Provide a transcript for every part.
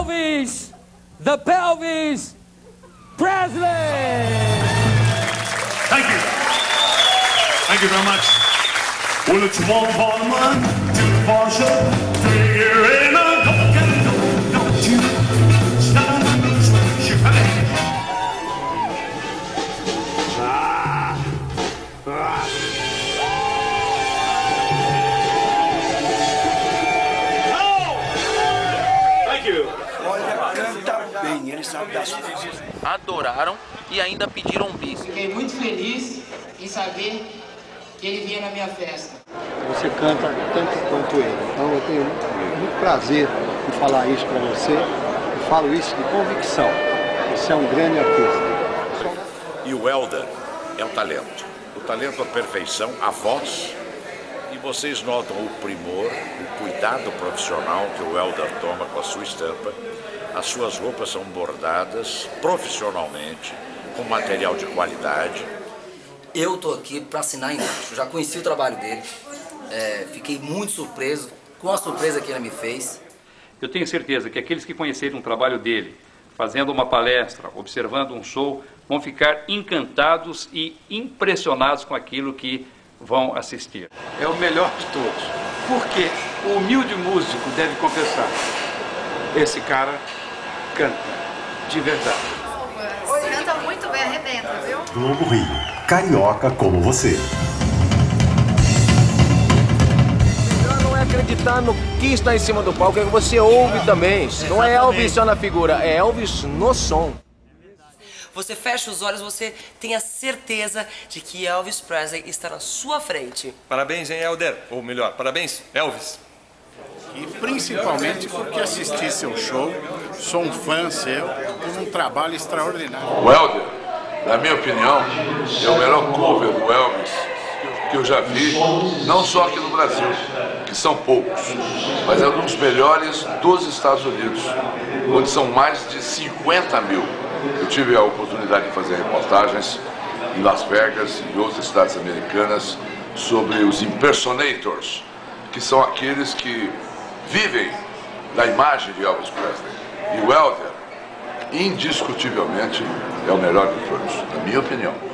Elvis, the Pelvis Presley. Thank you. Thank you very much. Well, it's 1 for the month, 2 for show, 3 year in a don't you stop your face. Thank you. Olha, canta bem, ele sabe das coisas. Adoraram e ainda pediram bis. Fiquei muito feliz em saber que ele vinha na minha festa. Você canta tanto quanto ele. Então eu tenho muito prazer em falar isso para você. Eu falo isso de convicção. Você é um grande artista. E o Helder é o talento. O talento, a perfeição, a voz. E vocês notam o primor, o cuidado profissional que o Helder toma com a sua estampa. As suas roupas são bordadas profissionalmente, com material de qualidade. Eu tô aqui para assinar embaixo. Eu já conheci o trabalho dele. Fiquei muito surpreso com a surpresa que ele me fez. Eu tenho certeza que aqueles que conheceram o trabalho dele, fazendo uma palestra, observando um show, vão ficar encantados e impressionados com aquilo que vão assistir. É o melhor de todos. Porque o humilde músico deve confessar. Esse cara canta de verdade. Canta muito bem, arrebenta, viu? Globo Rio, carioca como você. Melhor não é acreditar no que está em cima do palco, é que você ouve também. Não é Elvis só na figura, é Elvis no som. Você fecha os olhos, você tem a certeza de que Elvis Presley está na sua frente. Parabéns, hein, Helder? Ou melhor, parabéns, Elvis. E principalmente porque assisti seu show, sou um fã seu, fiz um trabalho extraordinário. O Helder, na minha opinião, é o melhor cover do Elvis que eu já vi, não só aqui no Brasil, que são poucos, mas é um dos melhores dos Estados Unidos, onde são mais de 50 mil. Eu tive a oportunidade de fazer reportagens em Las Vegas e outras cidades americanas sobre os impersonators, que são aqueles que vivem da imagem de Elvis Presley. E o Helder, indiscutivelmente, é o melhor de todos, na minha opinião.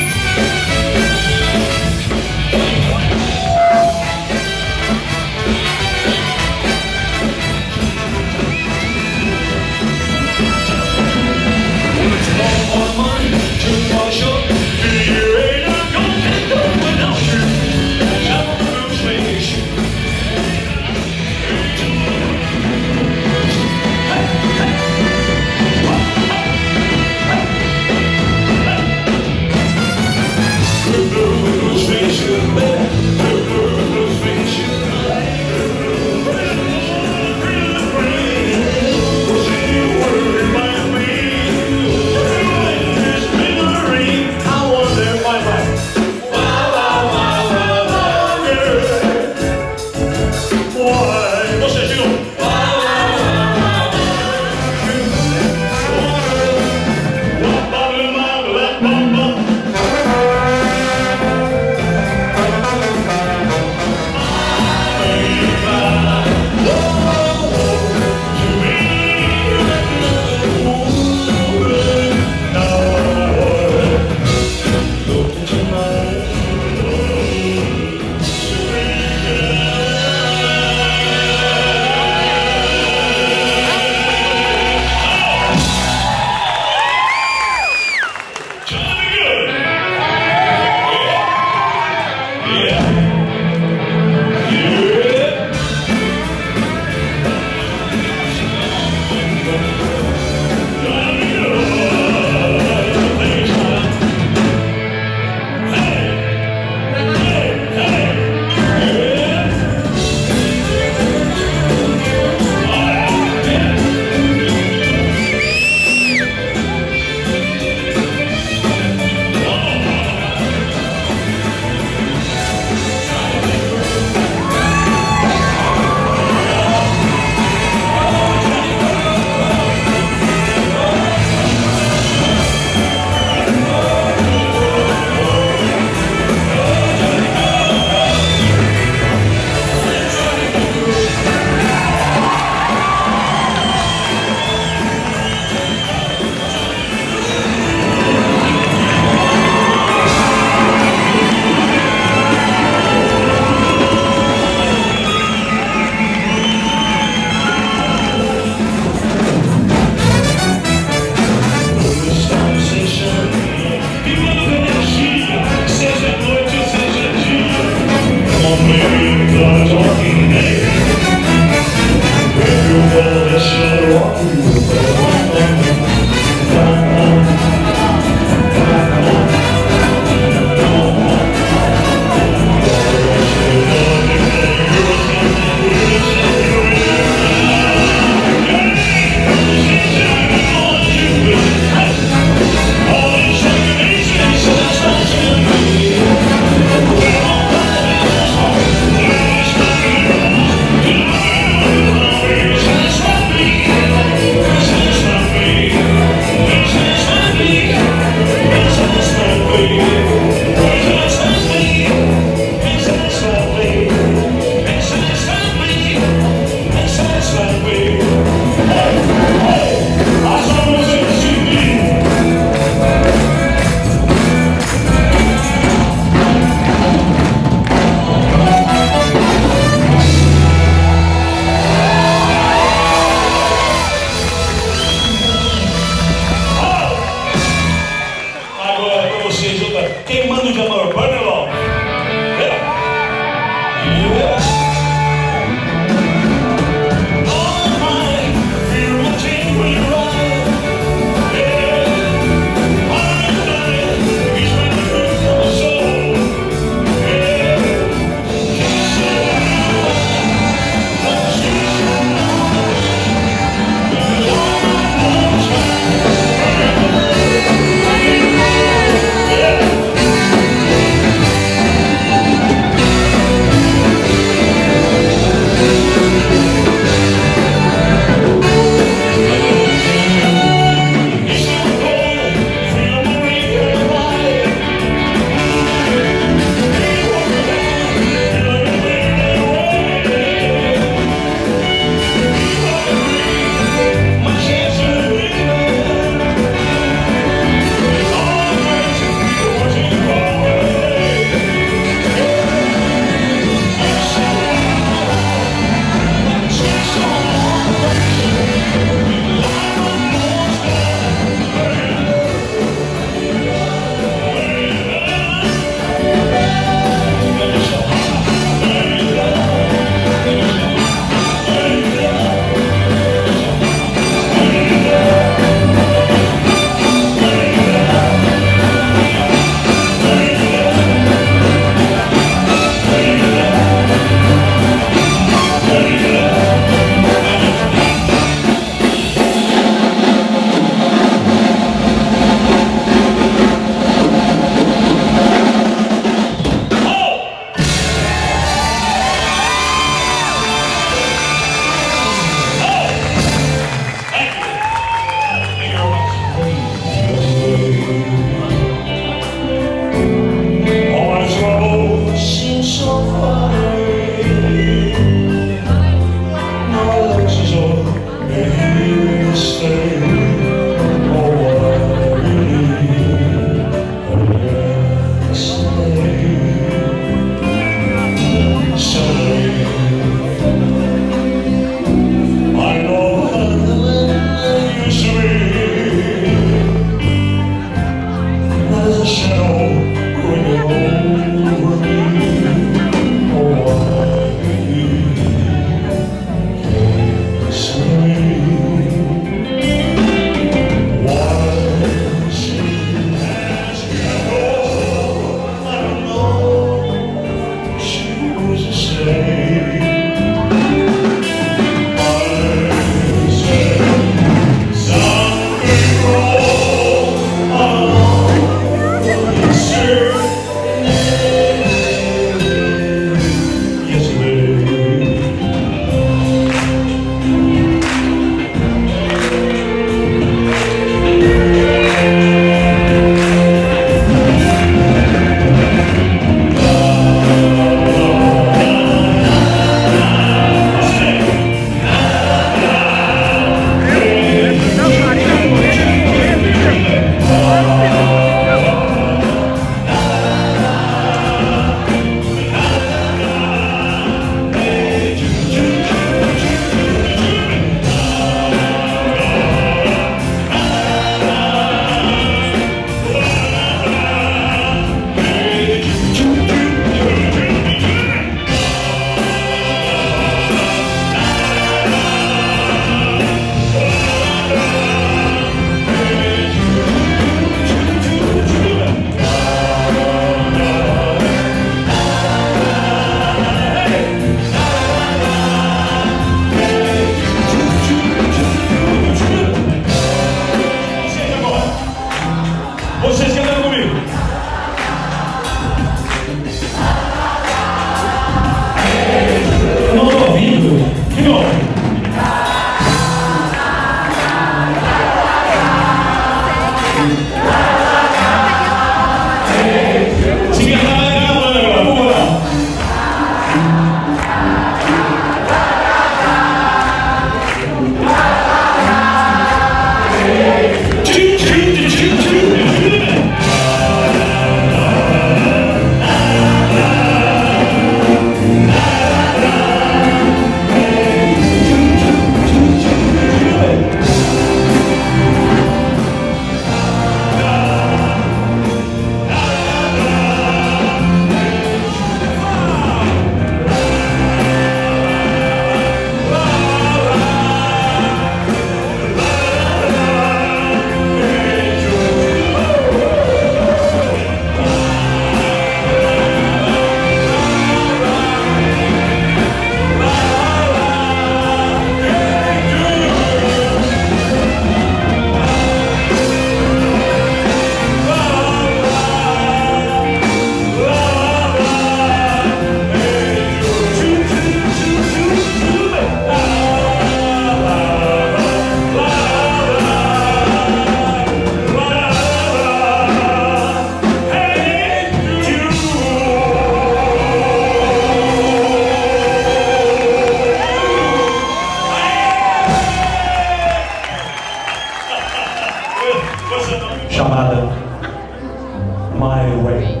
chamada My Way.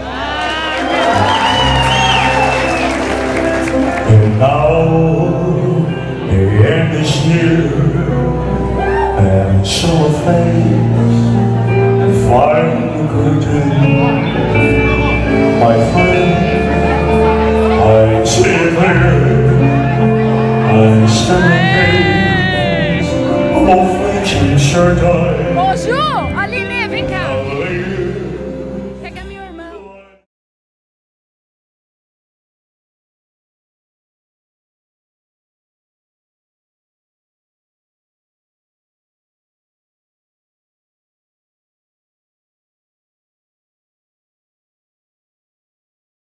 And now the end is near, and so a face find curtain. My friend, I see it clear, I stand amazed of which insert I. Bonjour!